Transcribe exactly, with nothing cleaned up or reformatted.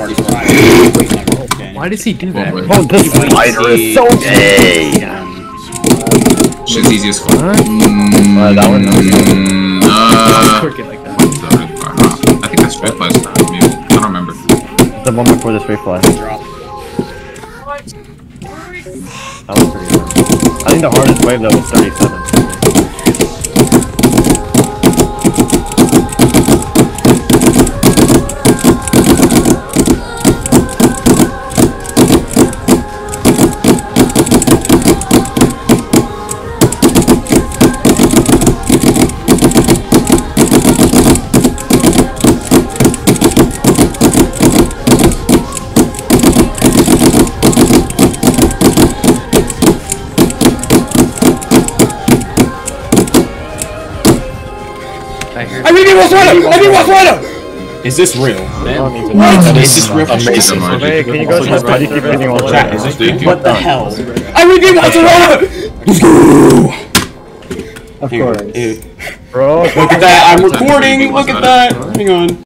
Why does he do that? Oh, this slider is so gay! Shit's easy as fuck. Mm, uh, that one? Mm, uh, I think that's straight flash. Maybe. I don't remember. The one before the straight flash. That was pretty hard. I think the hardest wave though was thirty-seven. I need WASURETA! I need WASURETA! Is this real? What? Is this real? Amazing. Hey, can you go to the party keep anything on Chat, is this What the hell? I need WASURETA! Let's go! Of course. Dude. Bro, Look at that, I'm recording! Look at that! Hang on.